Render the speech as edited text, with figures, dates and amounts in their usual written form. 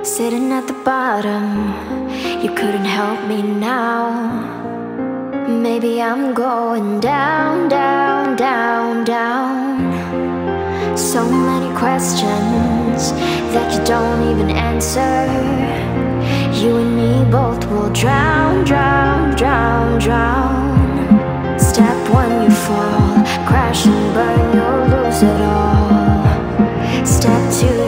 Sitting at the bottom, you couldn't help me now. Maybe I'm going down, down, down, down. So many questions that you don't even answer. You and me both will drown, drown, drown, drown. Step one, you fall, crash and burn, you'll lose it all. Step two,